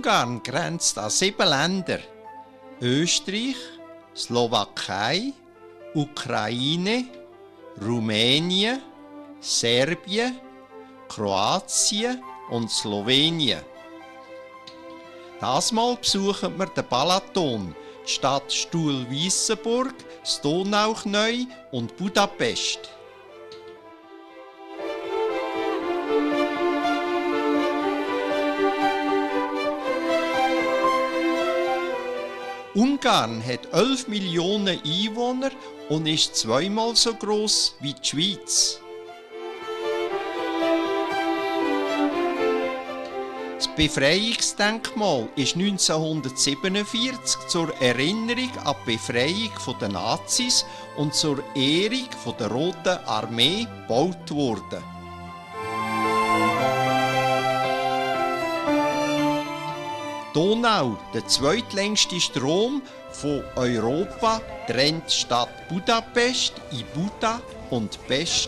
Ungarn grenzt an 7 Länder: Österreich, Slowakei, Ukraine, Rumänien, Serbien, Kroatien und Slowenien. Diesmal besuchen wir den Balaton, die Stadt Stuhl-Wissembourg, das Donauknäu und Budapest. Ungarn hat 11 Millionen Einwohner und ist zweimal so gross wie die Schweiz. Das Befreiungsdenkmal ist 1947 zur Erinnerung an die Befreiung der Nazis und zur Ehrung der Roten Armee gebaut worden. Die Donau, der zweitlängste Strom von Europa, trennt die Stadt Budapest in Buda und Pest.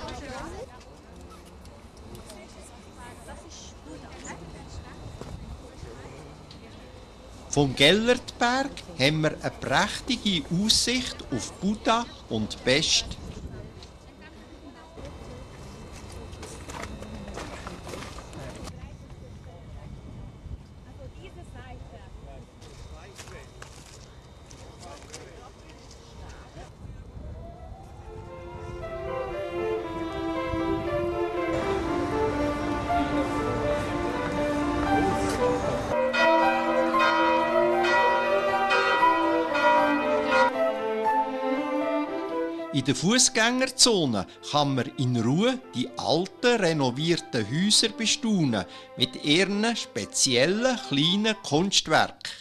Vom Gellertberg haben wir eine prächtige Aussicht auf Buda und Pest. In der Fußgängerzone kann man in Ruhe die alten, renovierten Häuser bestaunen mit ihren speziellen kleinen Kunstwerken.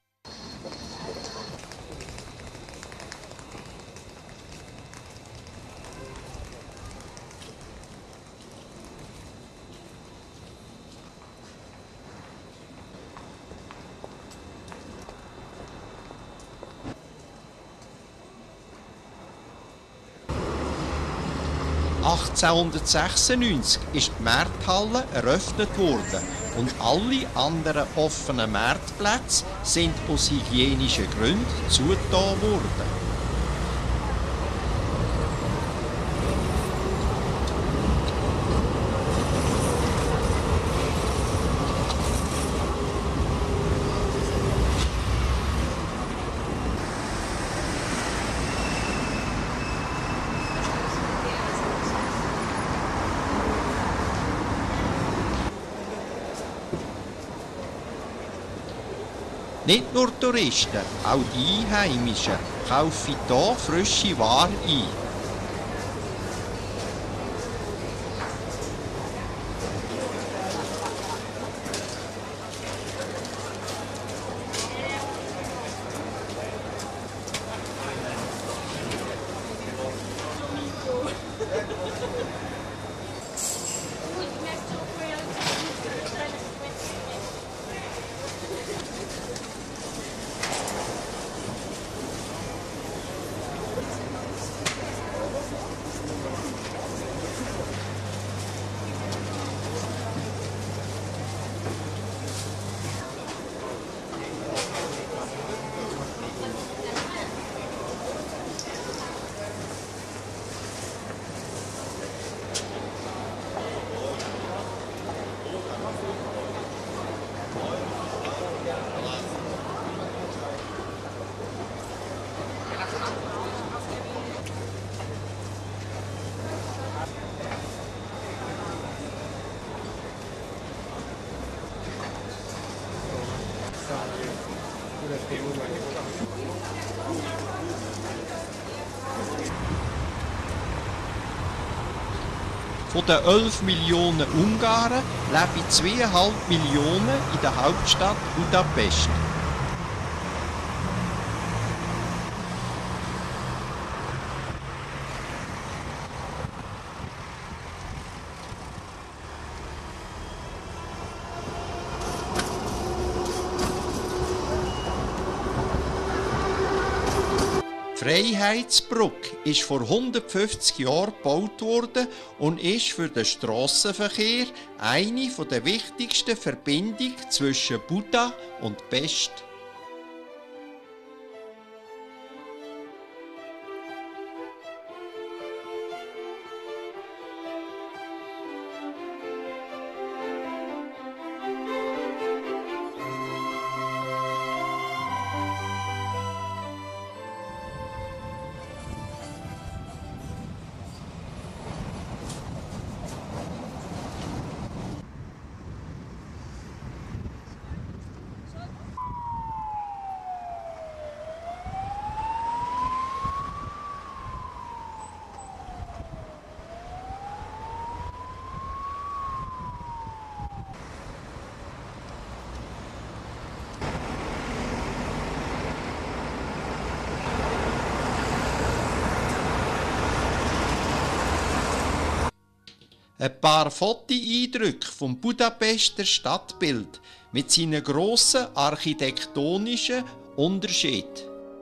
(1896) ist die Markthalle eröffnet worden und alle anderen offenen Marktplätze sind aus hygienischen Gründen zugetan worden. Nicht nur Touristen, auch die Einheimischen kaufen hier frische Ware ein. Von den 11 Millionen Ungarn leben 2,5 Millionen in der Hauptstadt Budapest. Die Freiheitsbrücke ist vor 150 Jahren gebaut worden und ist für den Strassenverkehr eine der wichtigsten Verbindungen zwischen Buda und Pest. Ein paar Fotoeindrücke vom Budapester Stadtbild mit seinen grossen architektonischen Unterschieden.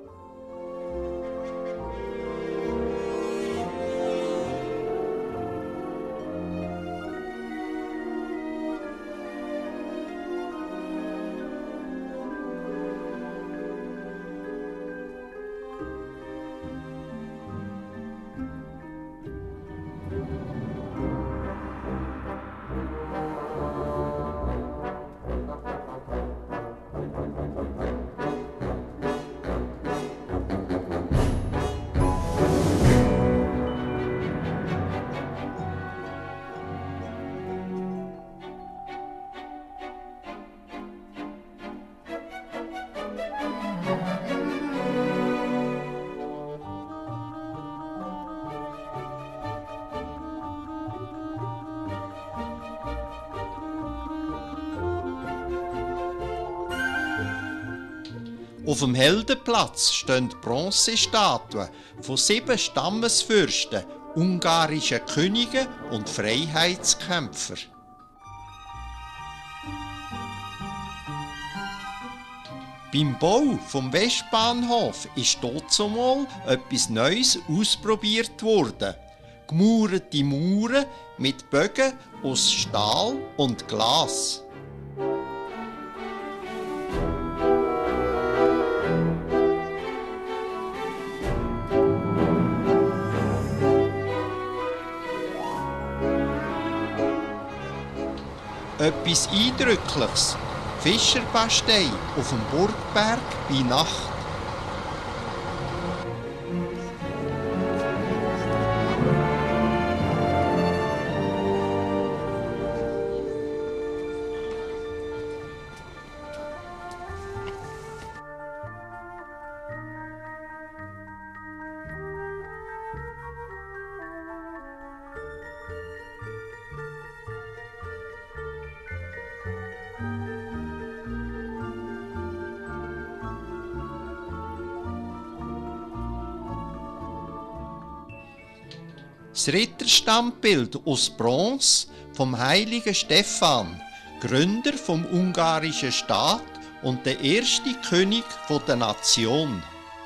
Auf dem Heldenplatz stehen Bronzestatuen von 7 Stammesfürsten, ungarischen Königen und Freiheitskämpfer. Beim Bau vom Westbahnhof ist dazumal etwas Neues ausprobiert worden. Gemauerte Mauern mit Bögen aus Stahl und Glas. Etwas Eindrückliches. Fischerpastei auf dem Burgberg bei Nacht. Das Ritterstammbild aus Bronze vom heiligen Stephan, Gründer vom ungarischen Staat und der erste König der Nation.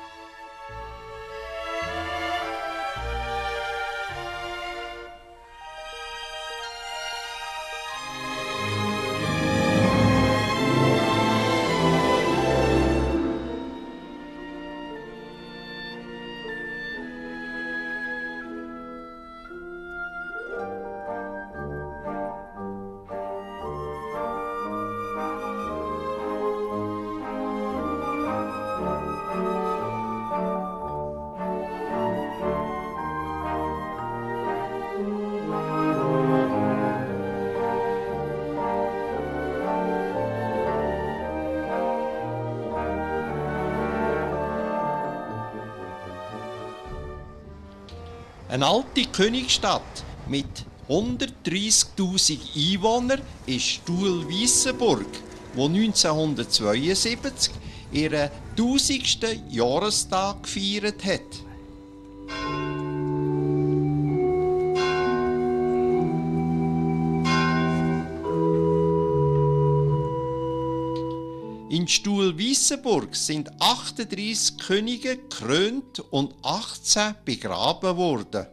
Eine alte Königsstadt mit 130.000 Einwohnern ist Stuhlweissenburg, wo 1972 ihren 1000. Jahrestag gefeiert hat. In In Stuhl Weissenburg sind 38 Könige gekrönt und 18 begraben worden.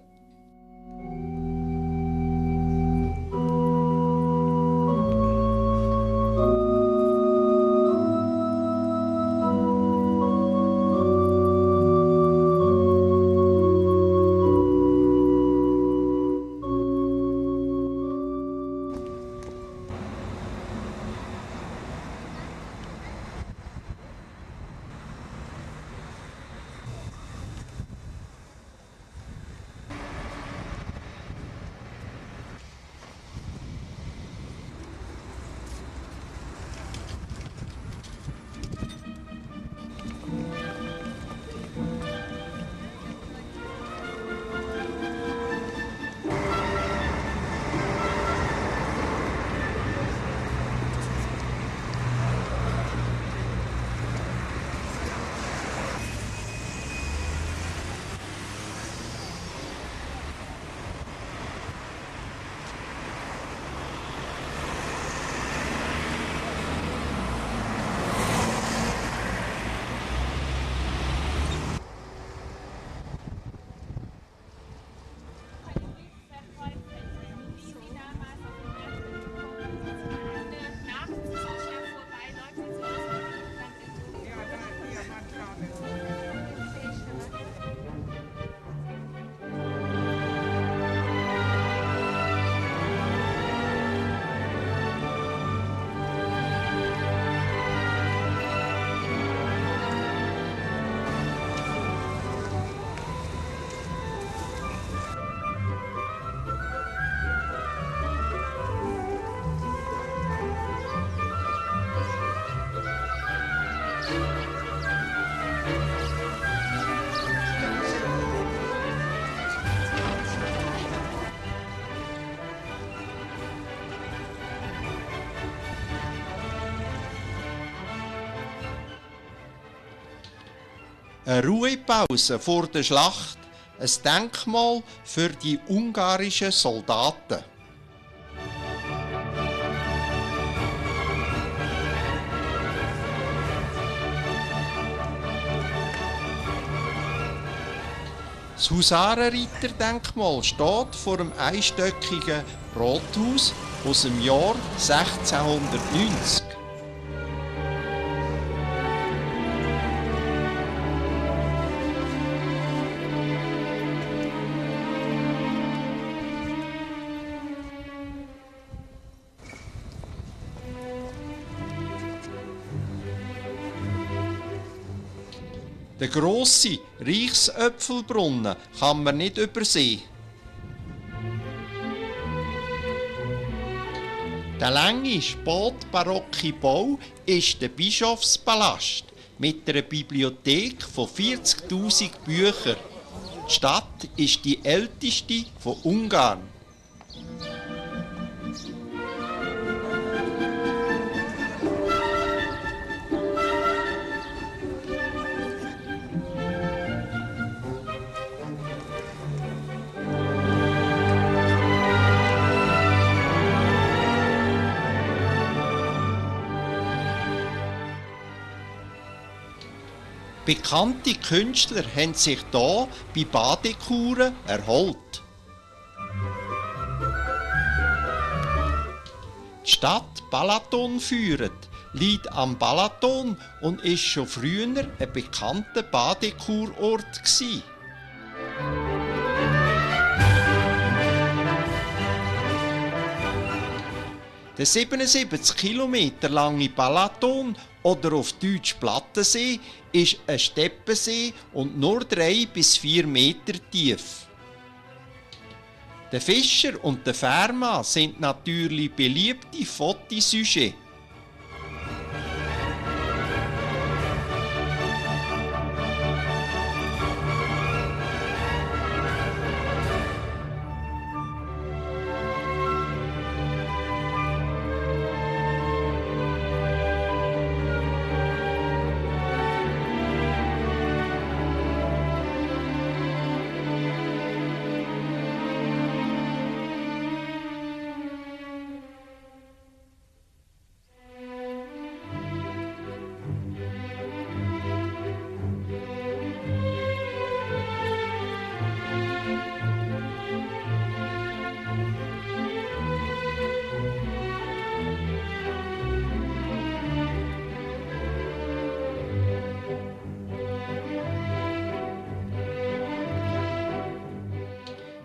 Eine Ruhepause vor der Schlacht, ein Denkmal für die ungarischen Soldaten. Das Husarenreiterdenkmal steht vor einem einstöckigen Rathaus aus dem Jahr 1690. Der grosse Reichsöpfelbrunnen kann man nicht übersehen. Der lange spätbarocke Bau ist der Bischofspalast mit einer Bibliothek von 40.000 Büchern. Die Stadt ist die älteste von Ungarn. Bekannte Künstler haben sich hier bei Badekuren erholt. Die Stadt Balaton führt, liegt am Balaton und ist schon früher ein bekannter Badekurort gewesen. Der 77 Kilometer lange Balaton oder auf Deutsch Plattensee ist ein Steppensee und nur 3 bis 4 Meter tief. Der Fischer und der Fährmann sind natürlich beliebte Fotosujets.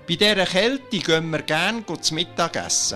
Bei dieser Kälte gehen wir gerne zu Mittag essen.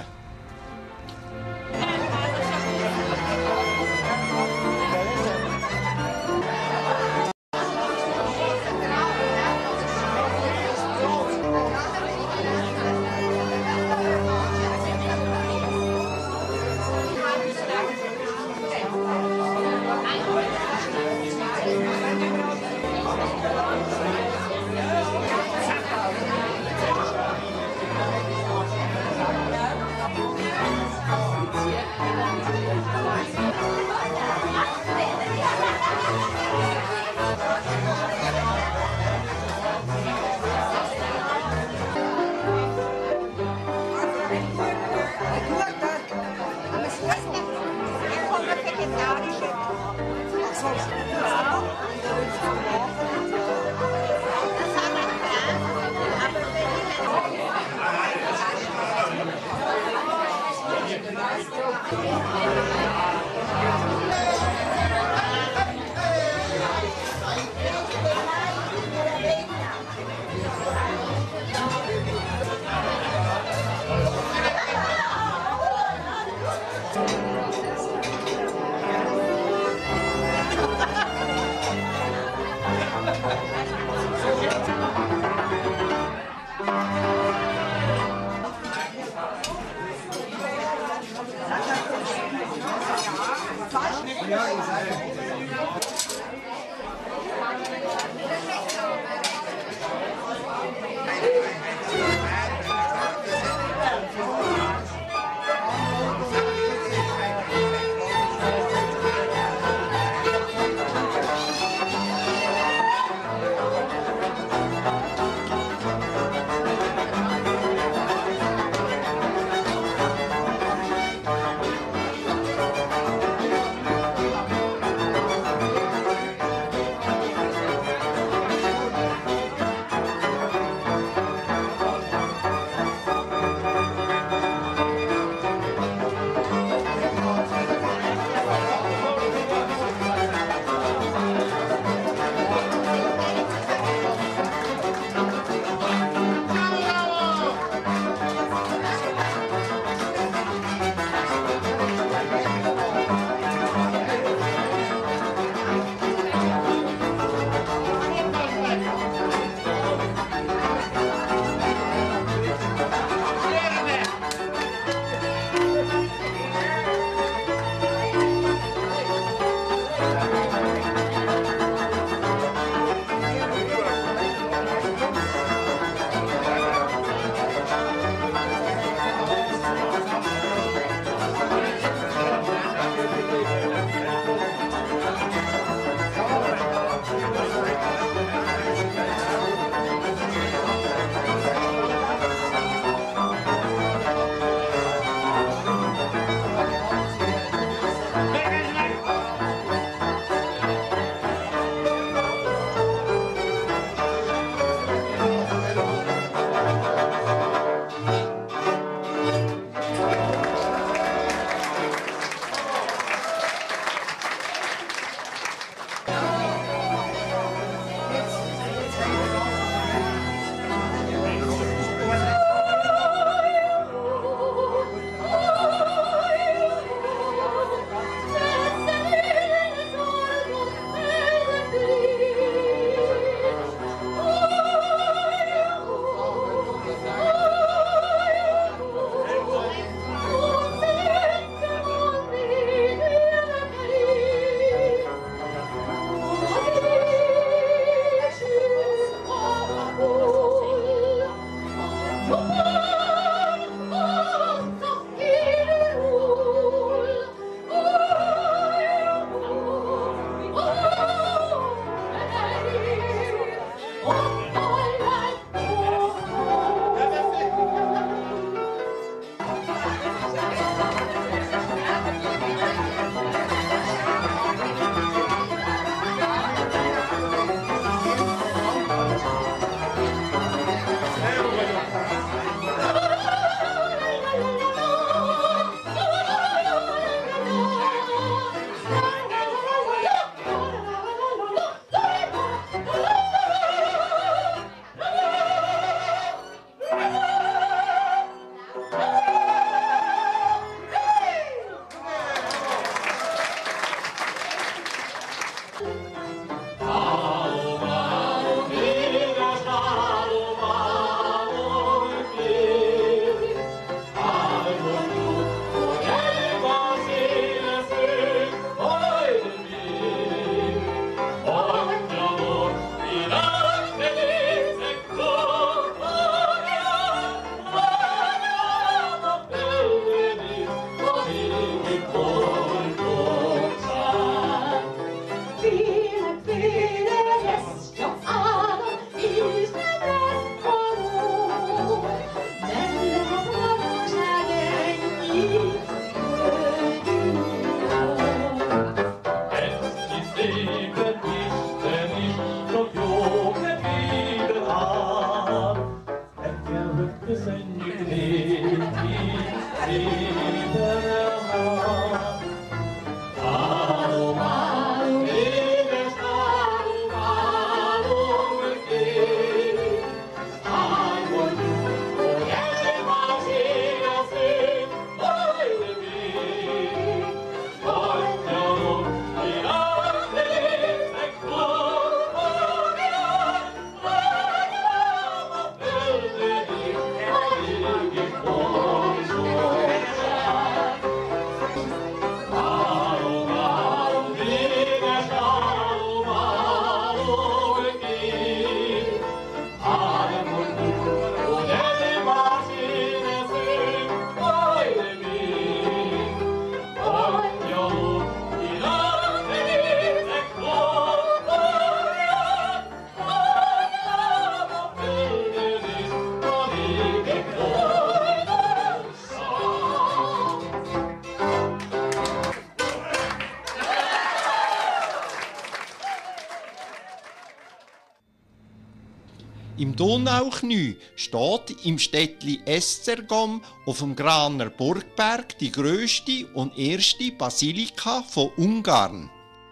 Im Donauknü steht im Städtli Esztergom auf dem Graner Burgberg die grösste und erste Basilika von Ungarn.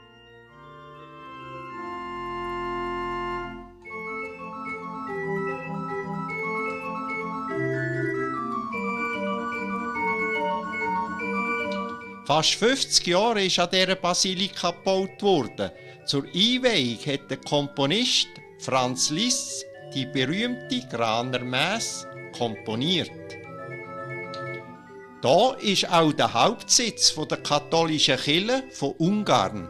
Fast 50 Jahre ist an dieser Basilika gebaut worden. Zur Einweihung hat der Komponist Franz Liszt die berühmte Graner Messe komponiert. Da ist auch der Hauptsitz der katholischen Kirche von Ungarn.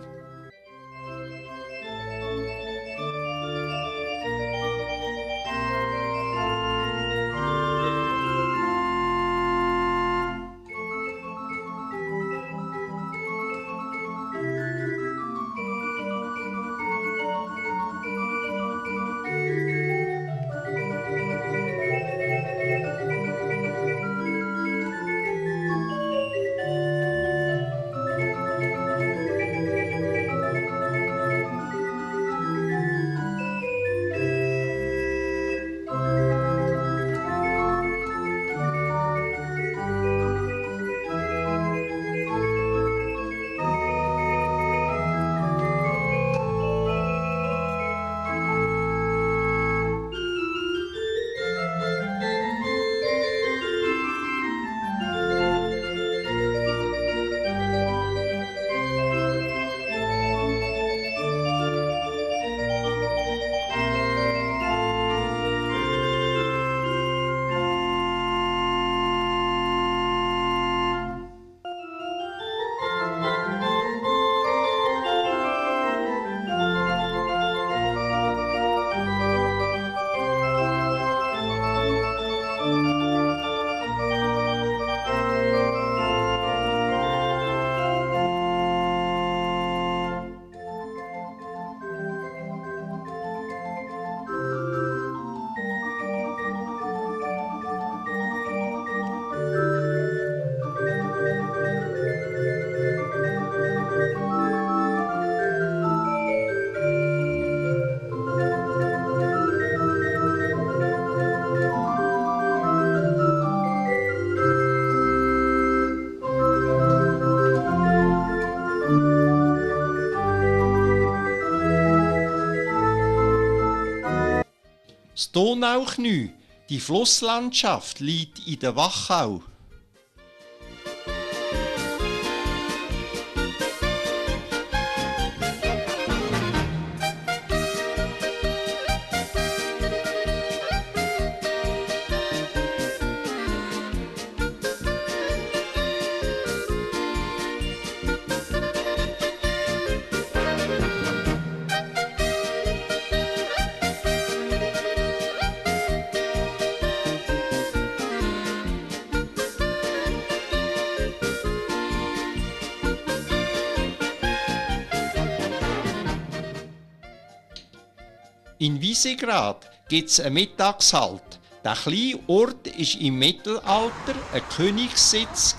Das Donauknü, die Flusslandschaft, liegt in der Wachau. In Wiesegrad gibt es einen Mittagshalt. Der kleine Ort war im Mittelalter ein Königssitz.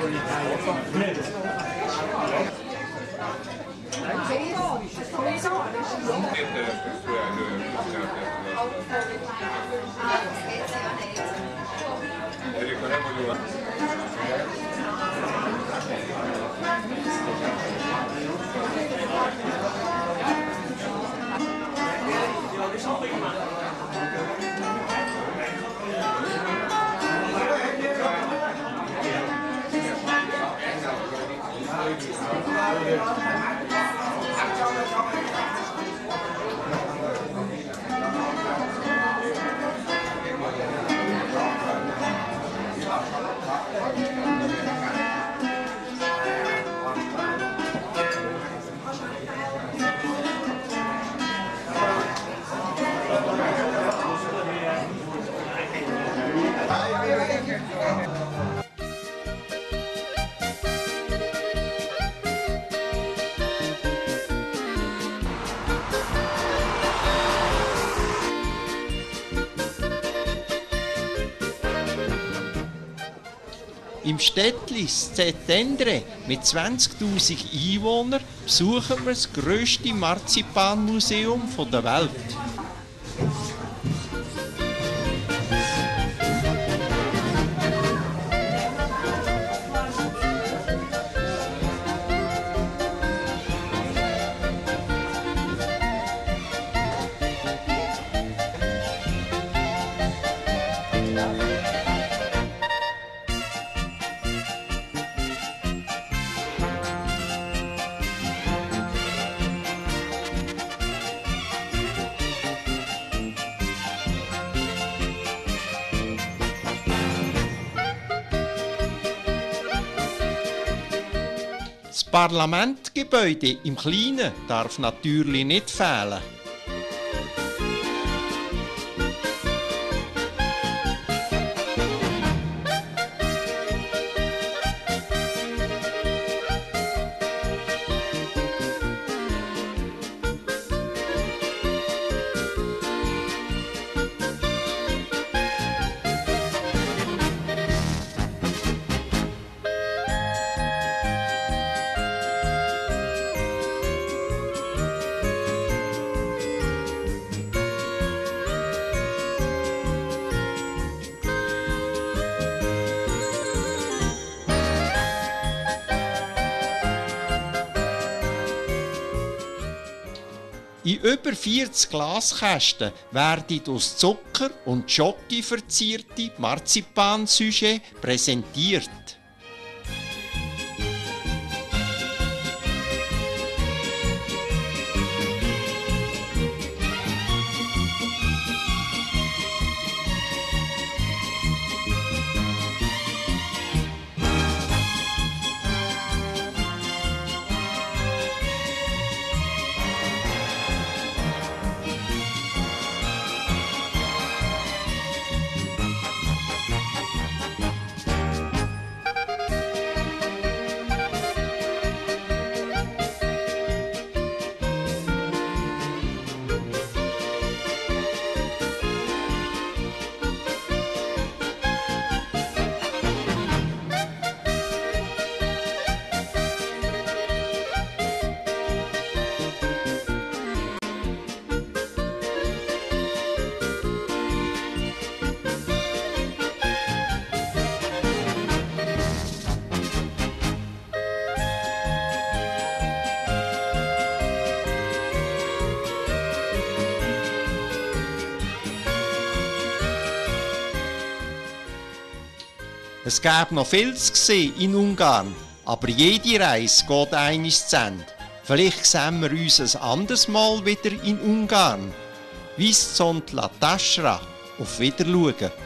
Im Städtli Szentendre mit 20'000 Einwohnern besuchen wir das grösste Marzipanmuseum der Welt. Das Parlamentgebäude im Kleinen darf natürlich nicht fehlen. In über 40 Glaskästen werden aus Zucker und Schoki verzierte Marzipansujets präsentiert. Es gäbe noch viel zu sehen in Ungarn, aber jede Reise geht einmal zu Ende. Vielleicht sehen wir uns ein anderes Mal wieder in Ungarn. Viscont la Taschra. Auf Wiedersehen.